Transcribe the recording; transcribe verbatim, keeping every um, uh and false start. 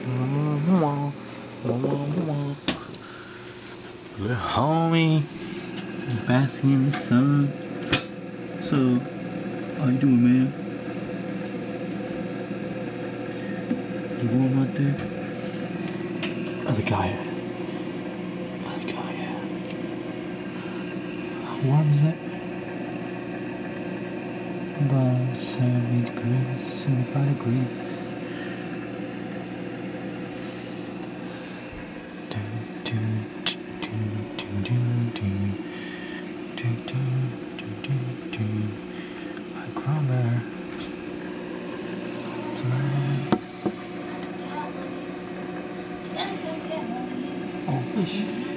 Little homie, basking in the sun. So, how you doing, man? You warm out there? Other guy. Other guy, yeah. How warm is it? About seventy degrees, seventy-five degrees. I crumble. Oh, fish.